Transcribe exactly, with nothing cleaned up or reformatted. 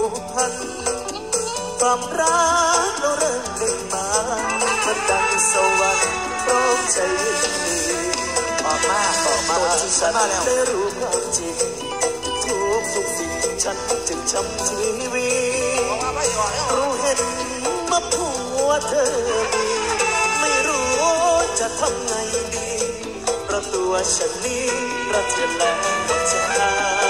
พันความรักเราเริ่มเป็นมามันดังสวรรค์พร้อมใจดีออกมาออกมาฉันได้รู้ความจริงทุกทุกสิ่งฉันจึงช้ำชีวิตรู้เห็นมาผัวเธอดีไม่รู้จะทำไงดีเพราะตัวฉันนี้ประเทศแล้วจะ